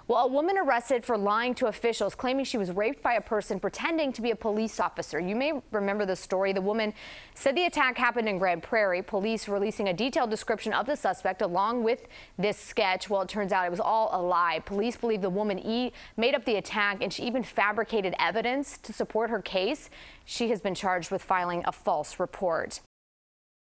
Well, a woman arrested for lying to officials, claiming she was raped by a person pretending to be a police officer. You may remember the story. The woman said the attack happened in Grand Prairie. Police releasing a detailed description of the suspect along with this sketch. Well, it turns out it was all a lie. Police believe the woman made up the attack, and she even fabricated evidence to support her case. She has been charged with filing a false report.